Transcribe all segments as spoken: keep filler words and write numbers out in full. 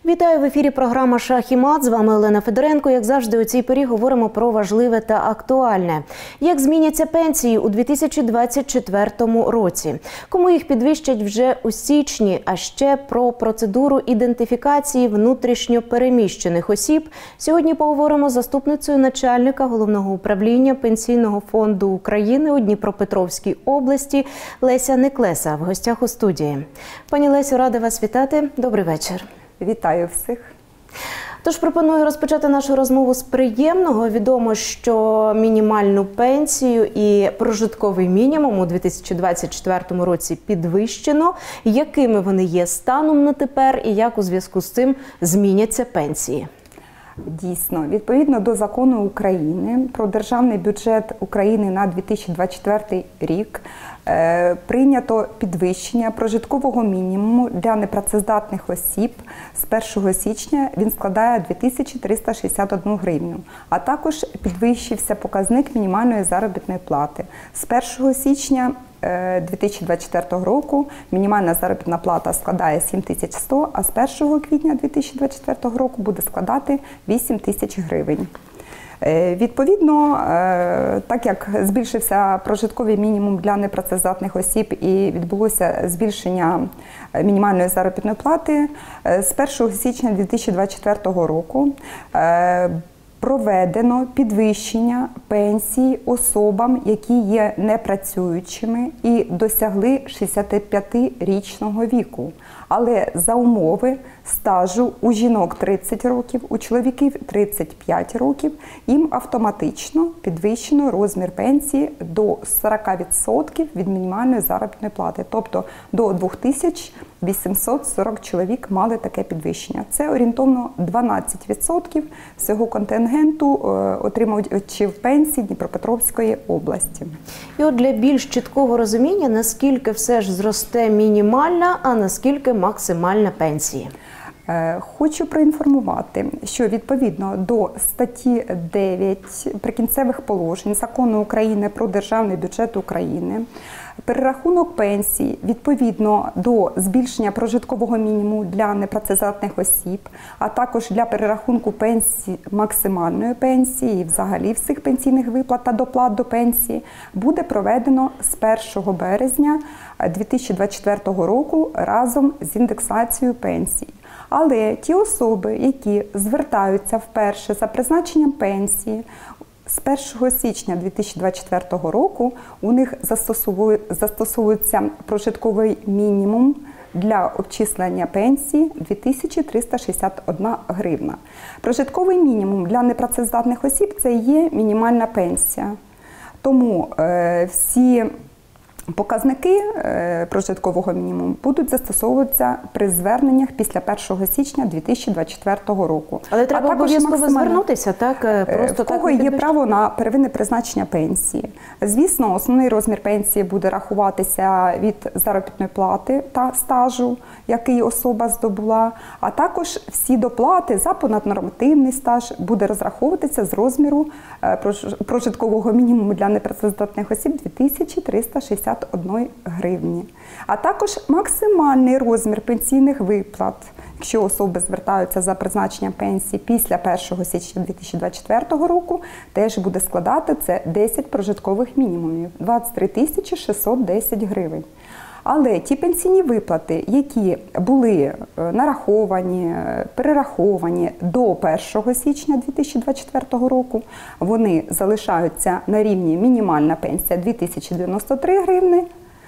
Вітаю в ефірі програма «Шах і мат». З вами Олена Федоренко. Як завжди, у цій порі говоримо про важливе та актуальне. Як зміняться пенсії у дві тисячі двадцять четвертому році? Кому їх підвищать вже у січні? А ще про процедуру ідентифікації внутрішньо переміщених осіб. Сьогодні поговоримо з заступницею начальника Головного управління Пенсійного фонду України у Дніпропетровській області Леся Неклеса в гостях у студії. Пані Лесю, рада вас вітати. Добрий вечір. Вітаю всіх. Тож пропоную розпочати нашу розмову з приємного. Відомо, що мінімальну пенсію і прожитковий мінімум у дві тисячі двадцять четвертому році підвищено. Якими вони є станом на тепер і як у зв'язку з цим зміняться пенсії? Дійсно, відповідно до закону України про державний бюджет України на дві тисячі двадцять четвертий рік е, прийнято підвищення прожиткового мінімуму для непрацездатних осіб. З першого січня він складає дві тисячі триста шістдесят одну гривню, а також підвищився показник мінімальної заробітної плати. З першого січня дві тисячі двадцять четвертого року мінімальна заробітна плата складає сім тисяч сто, а з першого квітня дві тисячі двадцять четвертого року буде складати вісім тисяч гривень. Відповідно, так як збільшився прожитковий мінімум для непрацездатних осіб і відбулося збільшення мінімальної заробітної плати, з першого січня дві тисячі двадцять четвертого року проведено підвищення пенсій особам, які є непрацюючими і досягли шістдесятип'ятирічного віку. Але за умови стажу у жінок тридцять років, у чоловіків тридцять п'ять років, їм автоматично підвищено розмір пенсії до сорока відсотків від мінімальної заробітної плати. Тобто до двох тисяч вісімсот сорок чоловік мали таке підвищення. Це орієнтовно дванадцять відсотків всього контингенту отримувачів пенсій Дніпропетровської області. І от для більш чіткого розуміння, наскільки все ж зросте мінімальна, а наскільки максимальна пенсія? Хочу проінформувати, що відповідно до статті дев'ять Прикінцевих положень Закону України про Державний бюджет України перерахунок пенсій відповідно до збільшення прожиткового мінімуму для непрацездатних осіб, а також для перерахунку пенсії, максимальної пенсії і взагалі всіх пенсійних виплат та доплат до пенсії буде проведено з першого березня дві тисячі двадцять четвертого року разом з індексацією пенсій. Але ті особи, які звертаються вперше за призначенням пенсії, з першого січня дві тисячі двадцять четвертого року у них застосовується прожитковий мінімум для обчислення пенсії дві тисячі триста шістдесят одна гривна. Прожитковий мінімум для непрацездатних осіб – це є мінімальна пенсія. Тому е, всі показники прожиткового мінімуму будуть застосовуватися при зверненнях після першого січня дві тисячі двадцять четвертого року. Але треба обов'язково звернутися, так? Просто в кого є право на первинне призначення пенсії. Звісно, основний розмір пенсії буде рахуватися від заробітної плати та стажу, який особа здобула, а також всі доплати за понаднормативний стаж буде розраховуватися з розміру прожиткового мінімуму для непрацездатних осіб дві тисячі триста шістдесят одної гривні. А також максимальний розмір пенсійних виплат, якщо особи звертаються за призначенням пенсії після першого січня дві тисячі двадцять четвертого року, теж буде складати це десять прожиткових мінімумів – двадцять три тисячі шістсот десять гривень. Але ті пенсійні виплати, які були нараховані, перераховані до першого січня дві тисячі двадцять четвертого року, вони залишаються на рівні мінімальна пенсія дві тисячі дев'яносто три гривни,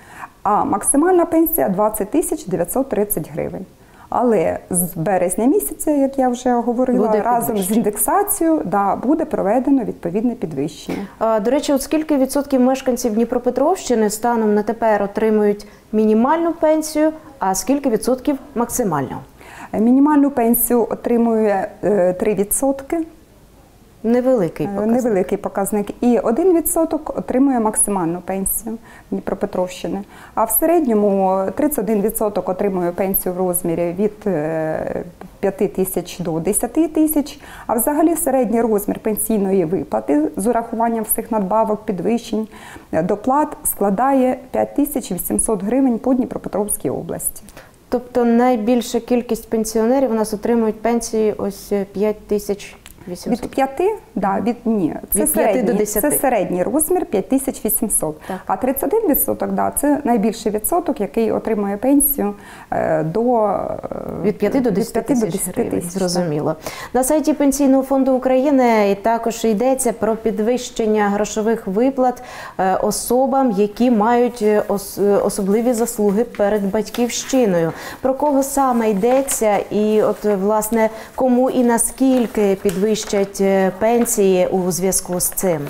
а максимальна пенсія двадцять тисяч дев'ятсот тридцять гривень. Але з березня місяця, як я вже говорила, буде разом з індексацією да, буде проведено відповідне підвищення. А, до речі, от скільки відсотків мешканців Дніпропетровщини станом на тепер отримують мінімальну пенсію, а скільки відсотків максимальну? Мінімальну пенсію отримує три відсотки. Невеликий показник. Невеликий показник. І один відсоток отримує максимальну пенсію Дніпропетровщини. А в середньому тридцять один відсоток отримує пенсію в розмірі від п'яти тисяч до десяти тисяч. А взагалі середній розмір пенсійної виплати з урахуванням всіх надбавок, підвищень, доплат складає п'ять тисяч вісімсот гривень по Дніпропетровській області. Тобто найбільша кількість пенсіонерів у нас отримують пенсії ось п'ять тисяч вісімсот. Від п'яти, да, від, ні, це, Від п'яти середній, до десяти. це середній розмір п'ять тисяч вісімсот. Так. А тридцять один відсоток, да, це найбільший відсоток, який отримує пенсію е, до е, Від п'яти до десяти тисяч гривень, тисяч, зрозуміло. На сайті Пенсійного фонду України також йдеться про підвищення грошових виплат е, особам, які мають е, ос- е, особливі заслуги перед батьківщиною. Про кого саме йдеться і от, власне, кому і наскільки підвищать е, пенсії у зв'язку з цим?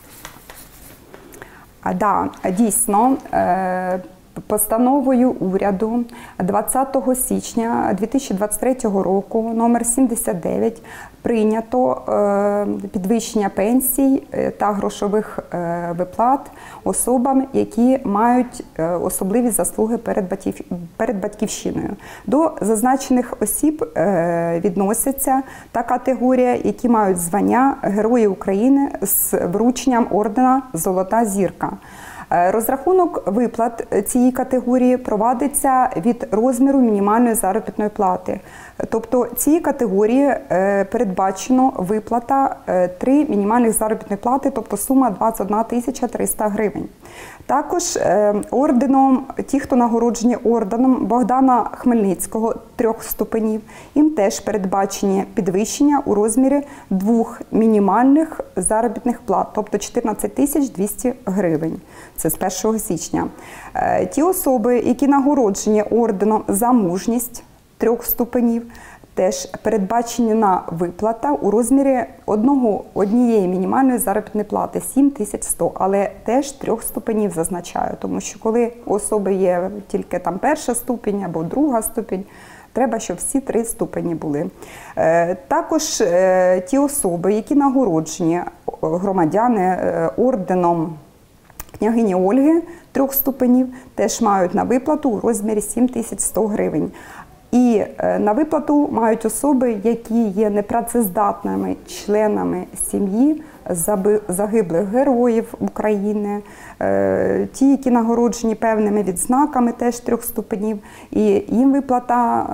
А, да, дійсно, е, постановою уряду двадцятого січня дві тисячі двадцять третього року номер сімдесят дев'ять прийнято е, підвищення пенсій е, та грошових е, виплат особам, які мають е, особливі заслуги перед, батьків, перед батьківщиною. До зазначених осіб е, відносяться та категорія, які мають звання Герої України з врученням ордена «Золота зірка». Розрахунок виплат цієї категорії провадиться від розміру мінімальної заробітної плати. Тобто цієї категорії передбачено виплата три мінімальних заробітної плати, тобто сума двадцять одна тисяча триста гривень. Також орденом, ті, хто нагороджені орденом Богдана Хмельницького трьох ступенів, їм теж передбачені підвищення у розмірі двох мінімальних заробітних плат, тобто чотирнадцять тисяч двісті гривень. Це з першого січня. Ті особи, які нагороджені орденом за мужність трьох ступенів, теж передбачені на виплата у розмірі одного, однієї мінімальної заробітної плати – сім тисяч сто, але теж трьох ступенів зазначаю, тому що коли у особи є тільки там перша ступінь або друга ступінь, треба, щоб всі три ступені були. Також ті особи, які нагороджені громадяни орденом княгині Ольги трьох ступенів, теж мають на виплату у розмірі сім тисяч сто гривень. І на виплату мають особи, які є непрацездатними членами сім'ї загиблих героїв України, ті, які нагороджені певними відзнаками теж трьох ступенів, і їм виплата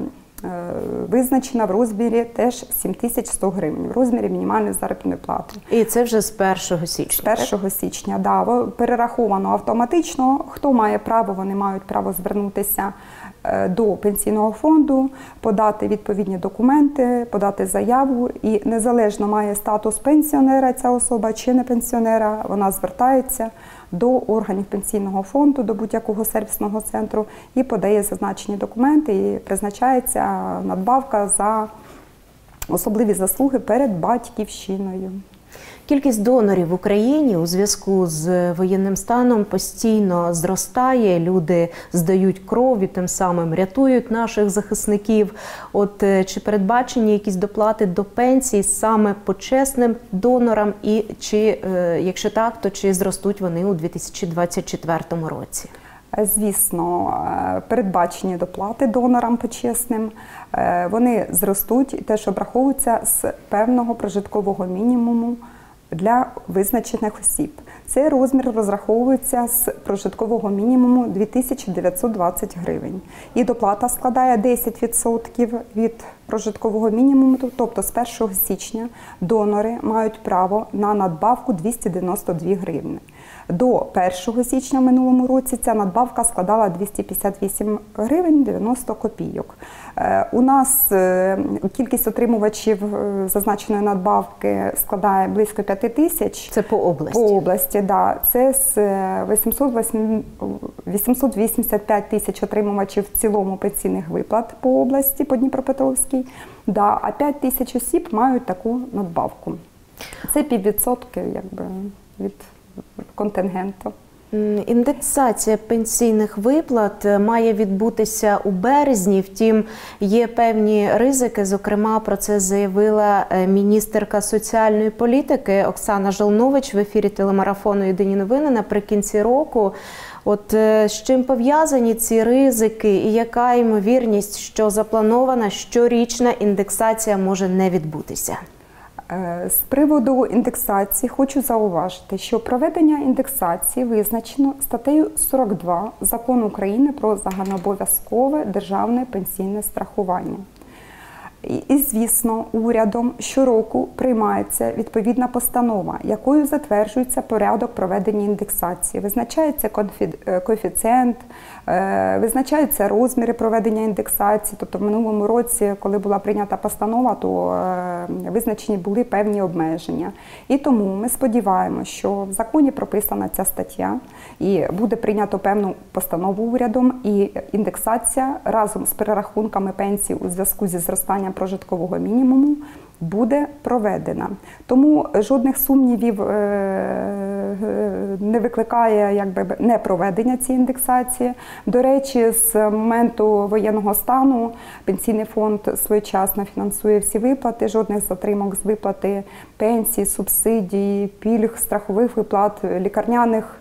визначена в розмірі теж сім тисяч сто гривень, в розмірі мінімальної заробітної плати. І це вже з першого січня? З першого січня, так. Да, перераховано автоматично. Хто має право, вони мають право звернутися до пенсійного фонду, подати відповідні документи, подати заяву, і незалежно має статус пенсіонера ця особа чи не пенсіонера, вона звертається до органів пенсійного фонду, до будь-якого сервісного центру і подає зазначені документи, і призначається надбавка за особливі заслуги перед батьківщиною. Кількість донорів в Україні у зв'язку з воєнним станом постійно зростає. Люди здають кров і тим самим рятують наших захисників. От чи передбачені якісь доплати до пенсій саме почесним донорам? І чи, якщо так, то чи зростуть вони у дві тисячі двадцять четвертому році? Звісно, передбачені доплати донорам почесним, вони зростуть і теж обраховуються з певного прожиткового мінімуму для визначених осіб. Цей розмір розраховується з прожиткового мінімуму дві тисячі дев'ятсот двадцять гривень. І доплата складає десять відсотків від прожиткового мінімуму, тобто з першого січня донори мають право на надбавку двісті дев'яносто дві гривні. До першого січня в минулому році ця надбавка складала двісті п'ятдесят вісім гривень дев'яносто копійок. У нас кількість отримувачів зазначеної надбавки складає близько п'яти тисяч. Це по області? По області, так. Да. Це з вісімсот вісімдесят п'ять тисяч отримувачів в цілому пенсійних виплат по області, по Дніпропетровській. Да. А п'ять тисяч осіб мають таку надбавку. Це піввідсотки, якби, від контингенту. Індексація пенсійних виплат має відбутися у березні, втім є певні ризики, зокрема про це заявила міністерка соціальної політики Оксана Жолнович в ефірі телемарафону «Єдині новини» наприкінці року. От з чим пов'язані ці ризики і яка ймовірність, що запланована щорічна індексація може не відбутися? З приводу індексації хочу зауважити, що проведення індексації визначено статтею сорок два Закону України про загальнообов'язкове державне пенсійне страхування. І, і, звісно, урядом щороку приймається відповідна постанова, якою затверджується порядок проведення індексації. Визначається коефіцієнт, визначаються розміри проведення індексації. Тобто в минулому році, коли була прийнята постанова, то визначені були певні обмеження. І тому ми сподіваємося, що в законі прописана ця стаття і буде прийнято певну постанову урядом, і індексація разом з перерахунками пенсій у зв'язку зі зростанням прожиткового мінімуму буде проведена. Тому жодних сумнівів не викликає якби непроведення цієї індексації. До речі, з моменту воєнного стану Пенсійний фонд своєчасно фінансує всі виплати, жодних затримок з виплати пенсій, субсидій, пільг, страхових виплат, лікарняних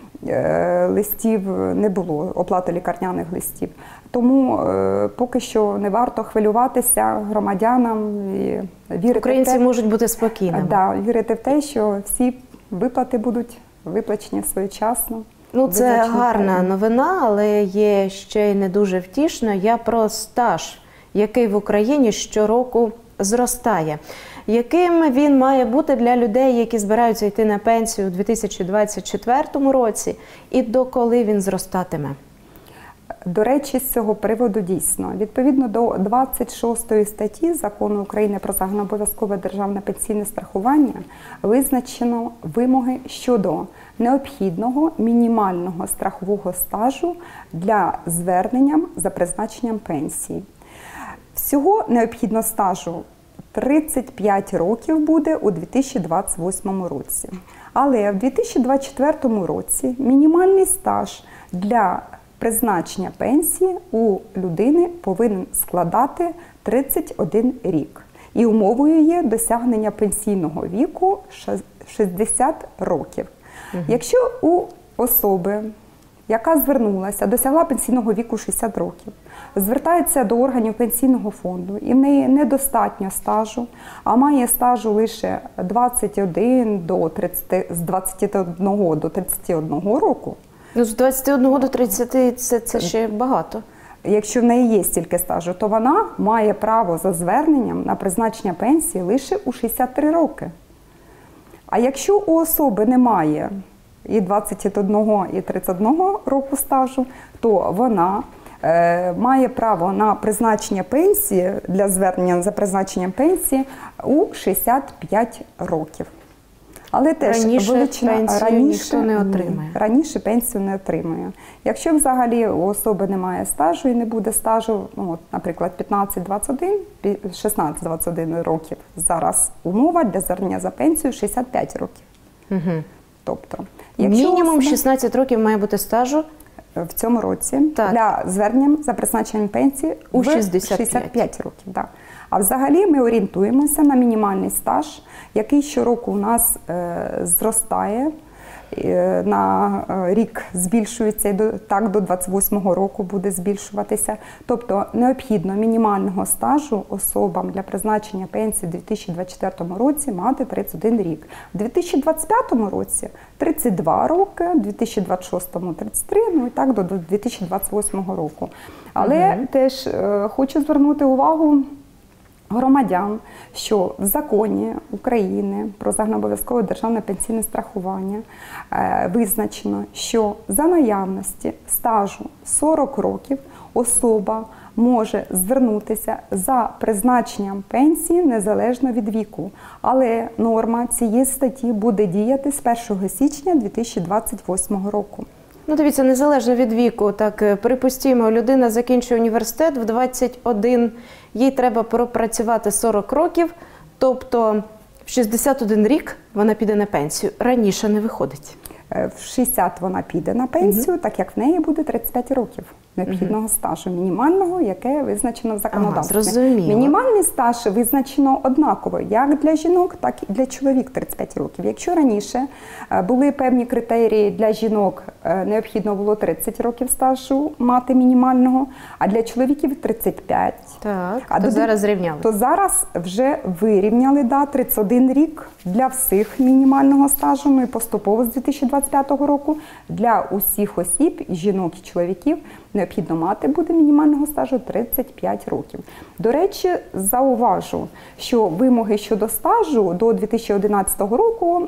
листів не було, оплати лікарняних листів. Тому е, поки що не варто хвилюватися громадянам і вірити Українці в те, можуть бути спокійними. Да, вірити в те, що всі виплати будуть виплачені своєчасно. Ну, це визначені гарна термін. новина, але є ще й не дуже втішно. Я про стаж, який в Україні щороку зростає. Яким він має бути для людей, які збираються йти на пенсію у дві тисячі двадцять четвертому році, і доколи він зростатиме? До речі, з цього приводу дійсно, відповідно до двадцять шостої статті Закону України про загальнообов'язкове державне пенсійне страхування визначено вимоги щодо необхідного мінімального страхового стажу для звернення за призначенням пенсії. Всього необхідно стажу тридцять п'ять років буде у дві тисячі двадцять восьмому році. Але в дві тисячі двадцять четвертому році мінімальний стаж для призначення пенсії у людини повинен складати тридцять один рік. І умовою є досягнення пенсійного віку шістдесят років. Угу. Якщо у особи, яка звернулася, досягла пенсійного віку шістдесят років, звертається до органів пенсійного фонду, і в неї недостатньо стажу, а має стажу лише двадцять один до тридцяти, з двадцяти одного до тридцяти одного року. Ну, з двадцяти одного до тридцяти це, це ще багато. Якщо в неї є стільки стажу, то вона має право за зверненням на призначення пенсії лише у шістдесят три роки. А якщо у особи немає і двадцяти одного, і тридцять одного року стажу, то вона е, має право на призначення пенсії, для звернення за призначенням пенсії у шістдесят п'ять років. Але теж раніше величина, пенсію раніше, ніхто не отримає. Раніше пенсію не отримує. Якщо взагалі у особи немає стажу і не буде стажу, ну, от, наприклад, п'ятнадцять двадцять один, шістнадцять двадцять один років, зараз умова для звернення за пенсію шістдесят п'ять років. Угу. Тобто, мінімум особа... шістнадцять років має бути стажу в цьому році, так, для звернення за призначенням пенсії у в шістдесят п'ять. шістдесят п'ять років. Да. А взагалі ми орієнтуємося на мінімальний стаж, який щороку у нас е, зростає, е, на рік збільшується, і до, так до двадцять восьмого року буде збільшуватися. Тобто необхідно мінімального стажу особам для призначення пенсії у дві тисячі двадцять четвертому році мати тридцять один рік. У дві тисячі двадцять п'ятому році тридцять два роки, у дві тисячі двадцять шостому тридцять три, ну і так до дві тисячі двадцять восьмого року. Але угу. теж е, хочу звернути увагу громадян, що в законі України про загальнообов'язкове державне пенсійне страхування е, визначено, що за наявності стажу сорок років особа може звернутися за призначенням пенсії незалежно від віку. Але норма цієї статті буде діяти з першого січня дві тисячі двадцять восьмого року. Ну, дивіться, незалежно від віку, так, припустімо, людина закінчує університет в двадцять один, їй треба пропрацювати сорок років, тобто в шістдесят один рік вона піде на пенсію. Раніше не виходить. В шістдесят вона піде на пенсію, угу. так як в неї буде тридцять п'ять років. необхідного стажу мінімального, яке визначено в законодавстві. Ага, зрозуміло. Мінімальний стаж визначено однаково як для жінок, так і для чоловік тридцять п'ять років. Якщо раніше були певні критерії для жінок, необхідно було тридцять років стажу мати мінімального, а для чоловіків тридцять п'ять. Так, а то до, зараз зрівняли. То зараз вже вирівняли, да, тридцять один рік для всіх мінімального стажу, ну і поступово з дві тисячі двадцять п'ятого року для усіх осіб, жінок і чоловіків, необхідно мати буде мінімального стажу тридцять п'ять років. До речі, зауважу, що вимоги щодо стажу до дві тисячі одинадцятого року,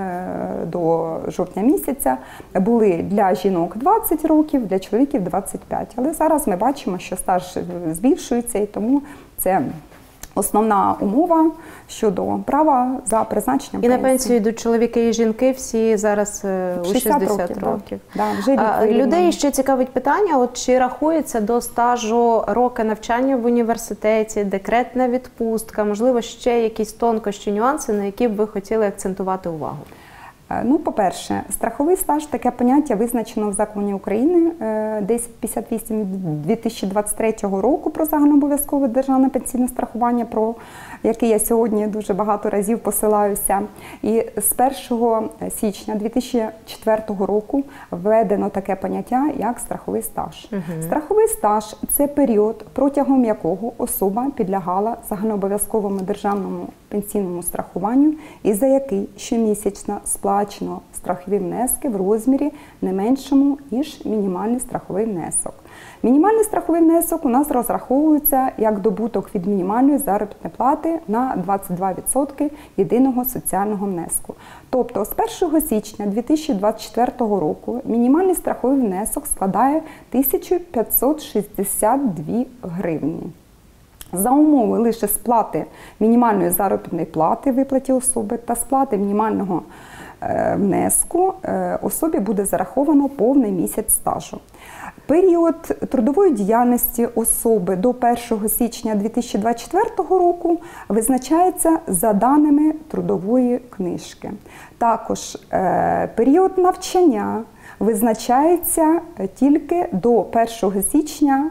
до жовтня місяця, були для жінок двадцять років, для чоловіків двадцять п'ять. Але зараз ми бачимо, що стаж збільшується, і тому це основна умова щодо права за призначенням І пенсії. на пенсію йдуть чоловіки і жінки всі зараз у шістдесят років. років. Да. Да, вже а, людей ще цікавить питання, от чи рахується до стажу роки навчання в університеті, декретна відпустка, можливо, ще якісь тонкощі, нюанси, на які б ви хотіли акцентувати увагу? Ну, по-перше, страховий стаж – таке поняття визначено в законі України десять п'ятдесят вісім дві тисячі двадцять третього року про загальнообов'язкове державне пенсійне страхування, про яке я сьогодні дуже багато разів посилаюся. І з першого січня дві тисячі четвертого року введено таке поняття, як страховий стаж. Угу. Страховий стаж – це період, протягом якого особа підлягала загальнообов'язковому державному пенсійному страхуванню і за який щомісячно сплачено страхові внески в розмірі не меншому, ніж мінімальний страховий внесок. Мінімальний страховий внесок у нас розраховується як добуток від мінімальної заробітної плати на двадцять два відсотки єдиного соціального внеску. Тобто з першого січня дві тисячі двадцять четвертого року мінімальний страховий внесок складає тисячу п'ятсот шістдесят дві гривні. За умови лише сплати мінімальної заробітної плати виплаті особи та сплати мінімального е, внеску е, особі буде зараховано повний місяць стажу. Період трудової діяльності особи до першого січня дві тисячі двадцять четвертого року визначається за даними трудової книжки. Також е, період навчання визначається тільки до першого січня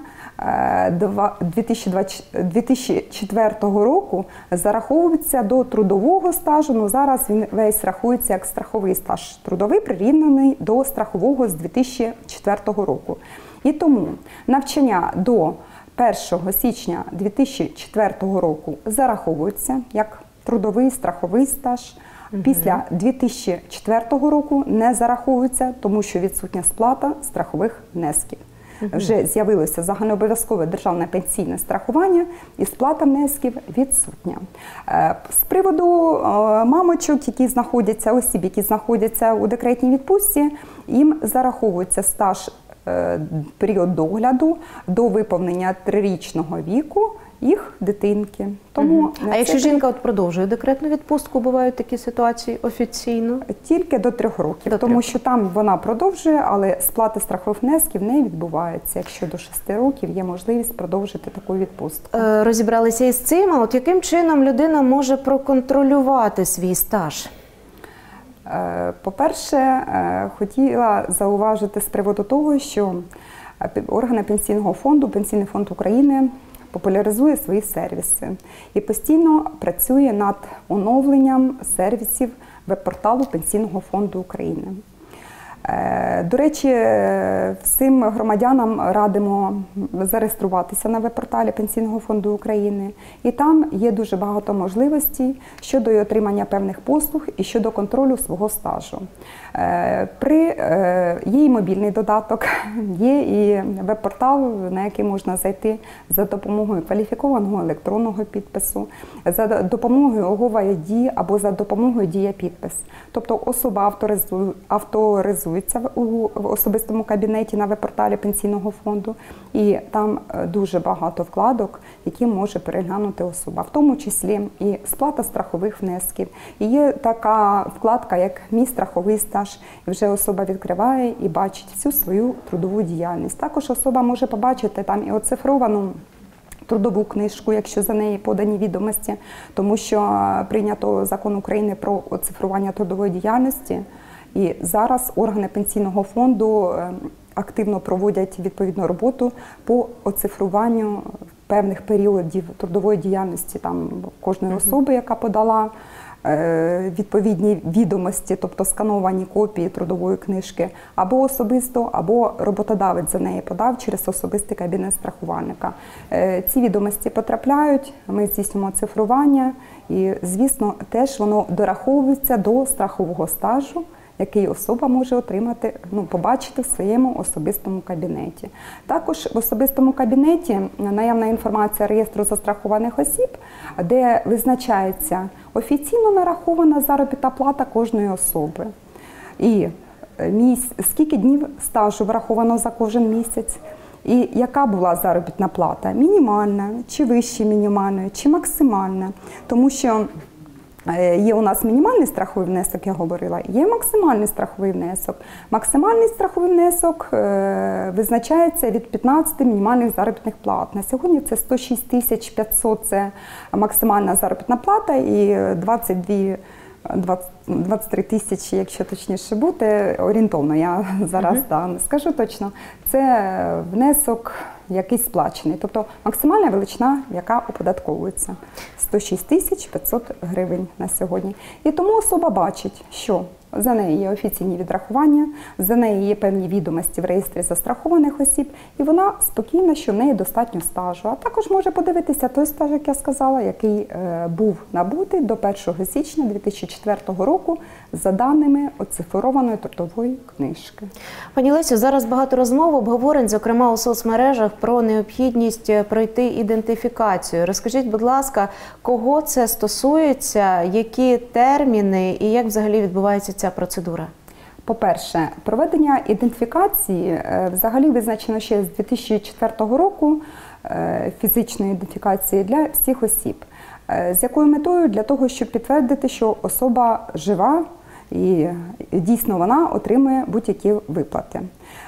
дві тисячі четвертого року, зараховується до трудового стажу, ну зараз він весь рахується як страховий стаж. Трудовий прирівняний до страхового з дві тисячі четвертого року. І тому навчання до першого січня дві тисячі четвертого року зараховується як трудовий страховий стаж. Після дві тисячі четвертого року не зараховується, тому що відсутня сплата страхових внесків. Вже з'явилося загальнообов'язкове державне пенсійне страхування і сплата внесків відсутня. З приводу мамочок, які знаходяться, осіб, які знаходяться у декретній відпустці, їм зараховується стаж період догляду до виповнення трирічного віку їх дитинки. Тому угу. А якщо жінка от продовжує декретну відпустку, бувають такі ситуації офіційно? Тільки до трьох років, до тому трьох. Що там вона продовжує, але сплати страхових внесків не відбувається. Якщо до шести років є можливість продовжити таку відпустку. Е, розібралися із цим, а от яким чином людина може проконтролювати свій стаж? Е, по-перше, е, хотіла зауважити з приводу того, що органи Пенсійного фонду, Пенсійний фонд України популяризує свої сервіси і постійно працює над оновленням сервісів веб-порталу Пенсійного фонду України. До речі, всім громадянам радимо зареєструватися на веб-порталі Пенсійного фонду України. І там є дуже багато можливостей щодо отримання певних послуг і щодо контролю свого стажу. При, є і мобільний додаток, є і веб-портал, на який можна зайти за допомогою кваліфікованого електронного підпису, за допомогою Gov.ай ді або за допомогою Дія-підпис. Тобто особа авторизує у особистому кабінеті на веб-порталі Пенсійного фонду, і там дуже багато вкладок, які може переглянути особа, в тому числі і сплата страхових внесків. І є така вкладка, як «Мій страховий стаж», і вже особа відкриває і бачить всю свою трудову діяльність. Також особа може побачити там і оцифровану трудову книжку, якщо за неї подані відомості, тому що прийнято закон України про оцифрування трудової діяльності. І зараз органи Пенсійного фонду активно проводять відповідну роботу по оцифруванню певних періодів трудової діяльності там кожної особи, яка подала відповідні відомості, тобто скановані копії трудової книжки, або особисто, або роботодавець за неї подав через особистий кабінет страхувальника. Ці відомості потрапляють, ми здійснюємо цифрування і, звісно, теж воно дораховується до страхового стажу, який особа може отримати, ну, побачити в своєму особистому кабінеті. Також в особистому кабінеті наявна інформація реєстру застрахованих осіб, де визначається офіційно нарахована заробітна плата кожної особи. І міс... скільки днів стажу враховано за кожен місяць, і яка була заробітна плата? Мінімальна, чи вище мінімальної, чи максимальна. Тому що є у нас мінімальний страховий внесок, я говорила, є максимальний страховий внесок. Максимальний страховий внесок е, визначається від п'ятнадцяти мінімальних заробітних плат. На сьогодні це сто шість тисяч п'ятсот – це максимальна заробітна плата, і двадцять дві двадцять три тисячі, якщо точніше бути, орієнтовно, я зараз uh-huh. да, не скажу точно, це внесок якийсь сплачений. Тобто максимальна величина, яка оподатковується. сто шість тисяч п'ятсот гривень на сьогодні. І тому особа бачить, що за нею є офіційні відрахування, за нею є певні відомості в реєстрі застрахованих осіб, і вона спокійна, що в неї достатньо стажу. А також може подивитися той стаж, як я сказала, який е, був набутий до першого січня дві тисячі четвертого року за даними оцифрованої трудової книжки. Пані Лесю, зараз багато розмов, обговорень, зокрема у соцмережах, про необхідність пройти ідентифікацію. Розкажіть, будь ласка, кого це стосується, які терміни і як взагалі відбувається ця процедура? По-перше, проведення ідентифікації взагалі визначено ще з дві тисячі четвертого року, фізичної ідентифікації для всіх осіб. З якою метою? Для того, щоб підтвердити, що особа жива і дійсно вона отримує будь-які виплати.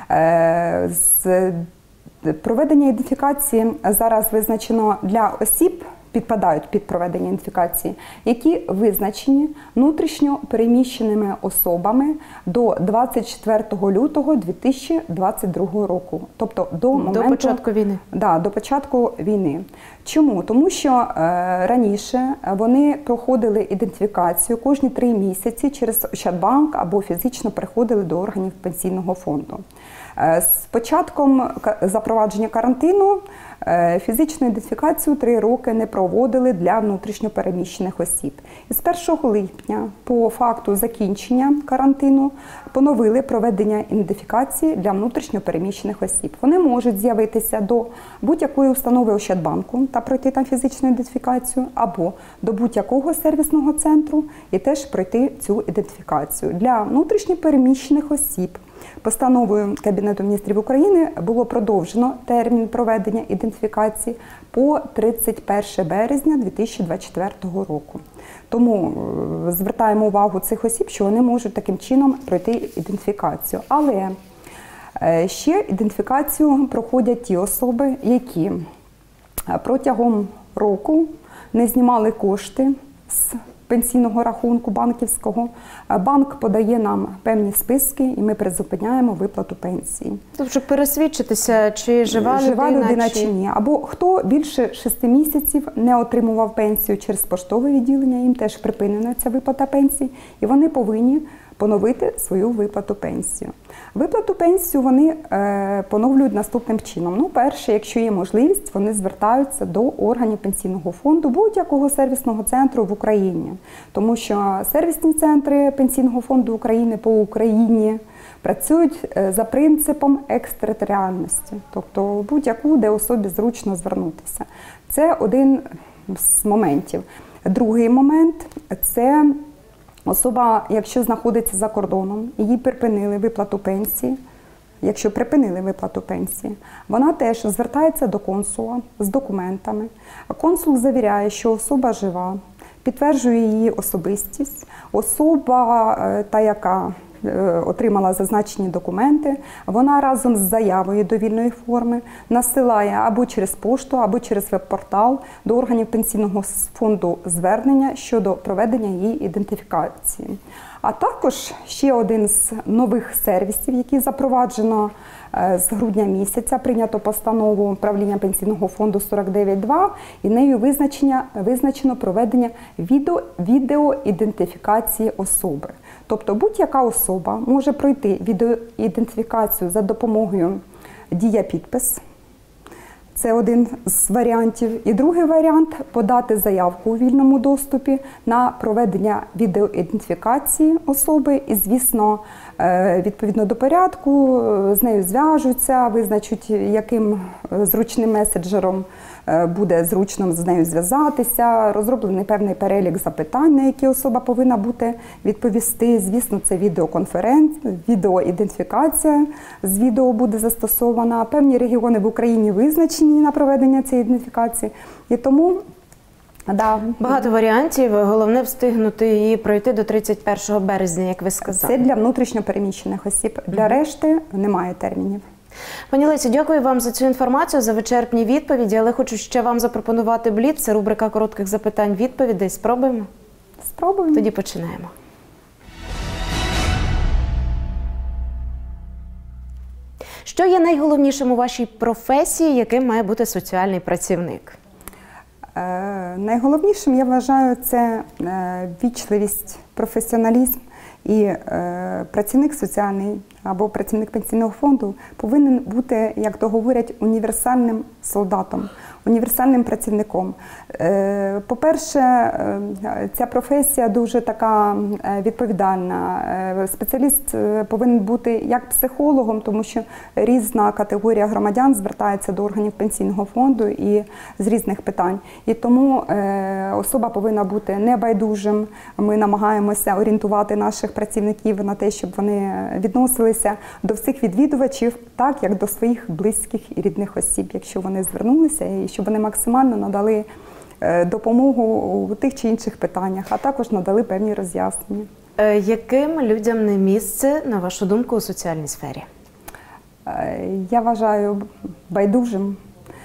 З проведення ідентифікації зараз визначено для осіб, підпадають під проведення ідентифікації, які визначені внутрішньо переміщеними особами до двадцять четвертого лютого дві тисячі двадцять другого року. Тобто до моменту, до початку війни. Да, до початку війни. Чому? Тому що е, раніше вони проходили ідентифікацію кожні три місяці через Ощадбанк або фізично приходили до органів пенсійного фонду. З початком запровадження карантину фізичну ідентифікацію три роки не проводили для внутрішньопереміщених осіб. І з першого липня по факту закінчення карантину поновили проведення ідентифікації для внутрішньопереміщених осіб. Вони можуть з'явитися до будь-якої установи Ощадбанку та пройти там фізичну ідентифікацію, або до будь-якого сервісного центру і теж пройти цю ідентифікацію. Для внутрішньопереміщених осіб постановою Кабінету міністрів України було продовжено термін проведення ідентифікації по тридцять перше березня дві тисячі двадцять четвертого року. Тому звертаємо увагу цих осіб, що вони можуть таким чином пройти ідентифікацію. Але ще ідентифікацію проходять ті особи, які протягом року не знімали кошти з пенсійного рахунку банківського. Банк подає нам певні списки, і ми призупиняємо виплату пенсії. Тобто, щоб пересвідчитися, чи жива, жива людина, людина чи... чи ні. Або хто більше шести місяців не отримував пенсію через поштове відділення, їм теж припинена ця виплата пенсії, і вони повинні поновити свою виплату пенсію. Виплату пенсію вони е, поновлюють наступним чином. Ну, перше, якщо є можливість, вони звертаються до органів пенсійного фонду будь-якого сервісного центру в Україні. Тому що сервісні центри пенсійного фонду України по Україні працюють за принципом екстериторіальності. Тобто будь-яку, де особі зручно звернутися. Це один з моментів. Другий момент – це особа, якщо знаходиться за кордоном, їй припинили виплату пенсії, якщо припинили виплату пенсії, вона теж звертається до консула з документами. Консул завіряє, що особа жива, підтверджує її особистість. Особа, та яка отримала зазначені документи, вона разом з заявою довільної форми насилає або через пошту, або через веб-портал до органів пенсійного фонду звернення щодо проведення її ідентифікації. А також ще один з нових сервісів, який запроваджено з грудня місяця, прийнято постанову правління пенсійного фонду сорок дев'ять два, і нею визначення, визначено проведення відео, відеоідентифікації особи. Тобто будь-яка особа може пройти відеоідентифікацію за допомогою дія-підпис. Це один з варіантів. І другий варіант – подати заявку у вільному доступі на проведення відеоідентифікації особи. І, звісно, відповідно до порядку, з нею зв'яжуться, визначать, яким зручним меседжером буде зручно з нею зв'язатися. Розроблений певний перелік запитань, на які особа повинна бути відповісти. Звісно, це відеоконференція, відеоідентифікація з відео буде застосована. Певні регіони в Україні визначені на проведення цієї ідентифікації. І тому, да. Багато варіантів. Головне встигнути і пройти до тридцять першого березня, як ви сказали. Це для внутрішньо переміщених осіб. Для решти немає термінів. Пані Лесю, дякую вам за цю інформацію, за вичерпні відповіді, але хочу ще вам запропонувати бліц. Це рубрика коротких запитань-відповідей. Спробуємо? Спробуємо. Тоді починаємо. Що є найголовнішим у вашій професії, яким має бути соціальний працівник? Е, найголовнішим, я вважаю, це е, ввічливість, професіоналізм. І е, працівник соціальний або працівник пенсійного фонду повинен бути, як то говорять, універсальним солдатом, універсальним працівником. Е, по-перше, е, ця професія дуже така відповідальна. Е, спеціаліст повинен бути як психологом, тому що різна категорія громадян звертається до органів пенсійного фонду і з різних питань. І тому е, особа повинна бути небайдужим. Ми намагаємося орієнтувати наших працівників на те, щоб вони відносилися до всіх відвідувачів так, як до своїх близьких і рідних осіб, якщо вони звернулися, і щоб вони максимально надали допомогу у тих чи інших питаннях, а також надали певні роз'яснення. Яким людям не місце, на вашу думку, у соціальній сфері? Я вважаю байдужим,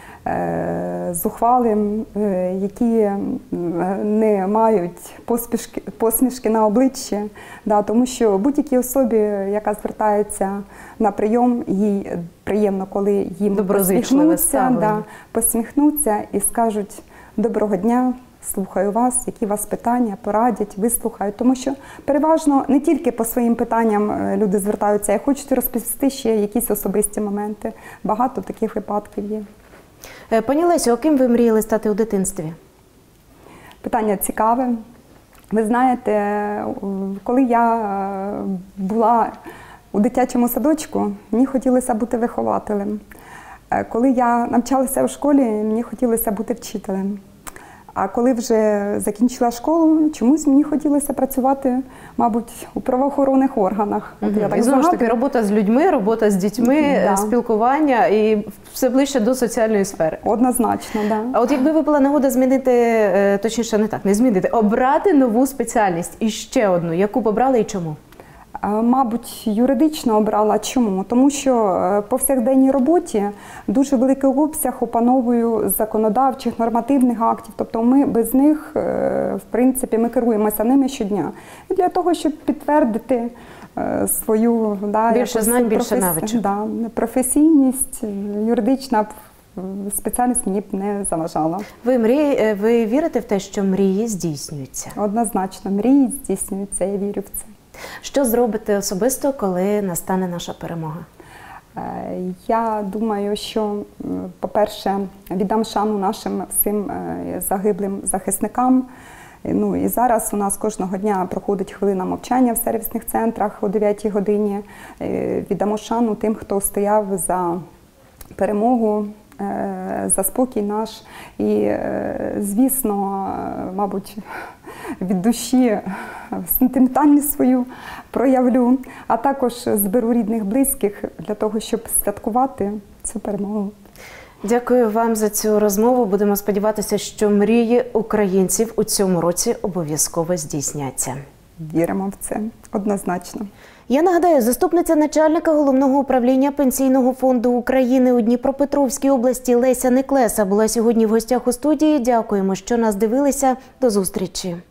зухвалим, які не мають посмішки, посмішки на обличчі, да, тому що будь-якій особі, яка звертається на прийом, їй приємно, коли їм посміхнуться, да, посміхнуться і скажуть «Доброго дня, слухаю вас, які у вас питання, порадять, вислухають». Тому що переважно не тільки по своїм питанням люди звертаються, а хочуть розповісти ще якісь особисті моменти. Багато таких випадків є. Пані Лесю, ким ви мріяли стати у дитинстві? Питання цікаве. Ви знаєте, коли я була у дитячому садочку, мені хотілося бути вихователем. Коли я навчалася в школі, мені хотілося бути вчителем. А коли вже закінчила школу, чомусь мені хотілося працювати, мабуть, у правоохоронних органах. Угу. Я так і знову ж таки, робота з людьми, робота з дітьми, да. спілкування і все ближче до соціальної сфери. Однозначно, так. Да. А от якби випала нагода змінити, точніше не так, не змінити, обрати нову спеціальність і ще одну, яку б обрали і чому? Мабуть, юридично обрала. Чому? Тому що в повсякденній роботі дуже великий обсяг опановую законодавчих, нормативних актів. Тобто ми без них, в принципі, ми керуємося ними щодня. І для того, щоб підтвердити свою да, більше знань, більше професі... навичок. Да, професійність, юридична спеціальність мені б не заважала. Ви, мрії... Ви вірите в те, що мрії здійснюються? Однозначно, мрії здійснюються, я вірю в це. Що зробите особисто, коли настане наша перемога? Я думаю, що, по-перше, віддам шану нашим всім загиблим захисникам. Ну, і зараз у нас кожного дня проходить хвилина мовчання в сервісних центрах о дев'ятій годині. Віддамо шану тим, хто стояв за перемогу, за спокій наш. І, звісно, мабуть, від душі сентиментальність свою проявлю, а також зберу рідних, близьких для того, щоб святкувати цю перемогу. Дякую вам за цю розмову. Будемо сподіватися, що мрії українців у цьому році обов'язково здійсняться. Віримо в це, однозначно. Я нагадаю, заступниця начальника Головного управління Пенсійного фонду України у Дніпропетровській області Леся Неклеса була сьогодні в гостях у студії. Дякуємо, що нас дивилися. До зустрічі.